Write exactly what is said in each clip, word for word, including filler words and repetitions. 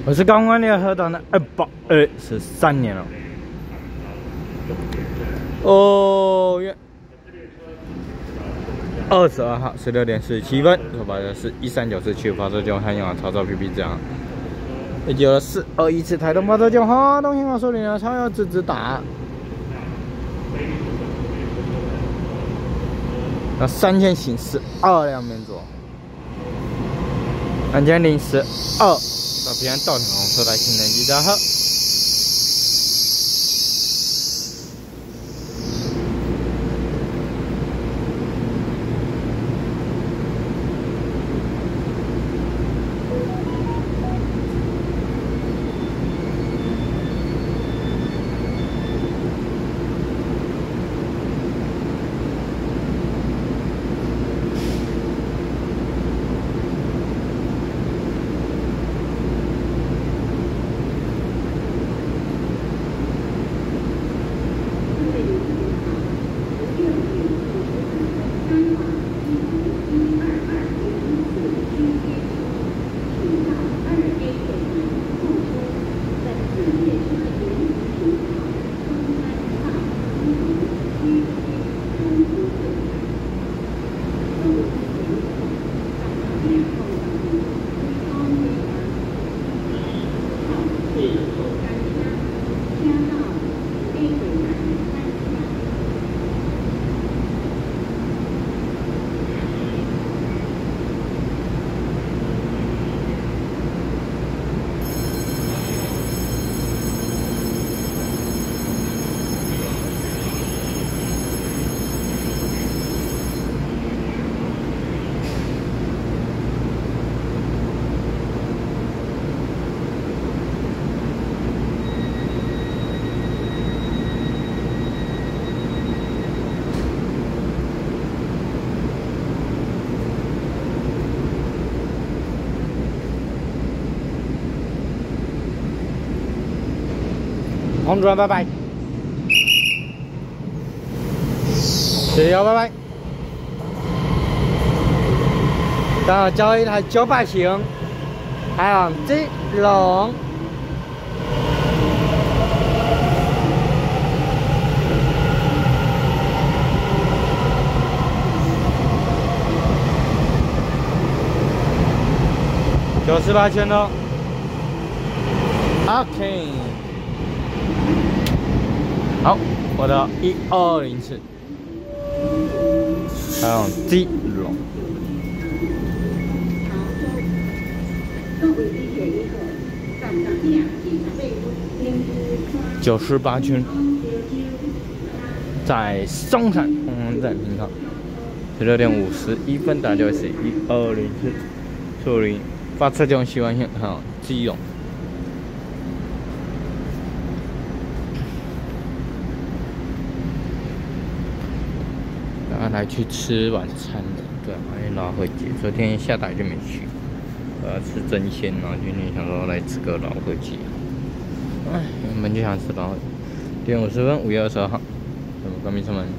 我是刚完联合党的二八二十三年了。哦耶！二十二号十六点四十七分，我把的是一三九四七五发射键，汉用啊操作 P P 这样。也有了四二一次台东发射键，哈，东兴网手里呢超要直直打。那三千行十二两面左，两千零十二。 到平安到场，后来新人机的好。红主任，拜拜。石油，拜拜。然后交一台九百型，还有基隆。九十八圈喽。OK。 好，我的一二零次，还有基隆，九十八圈，在松山红门站停靠，十六点五十一分打就是一二零次，处理发车中希望线，还有基隆。 来去吃晚餐的，对，还有老会姐，昨天下大雨就没去。我要吃蒸鲜啊，今天想说来吃个老会姐。哎，原本就想吃老会。点五十分，五月二十二号，我们关闭车门。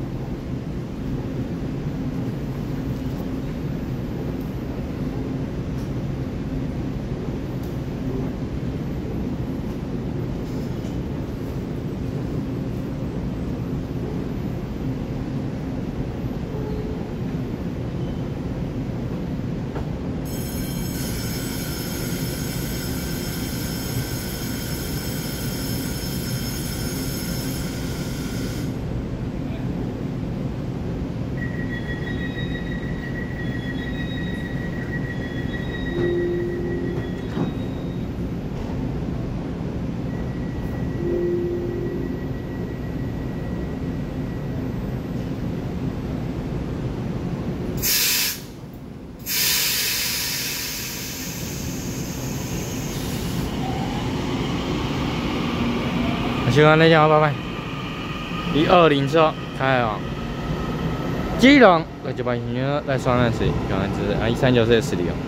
喜欢那家拜拜。一二零之后开啊，基隆二九八零来双南市，小南市啊一三九四 S 里哦。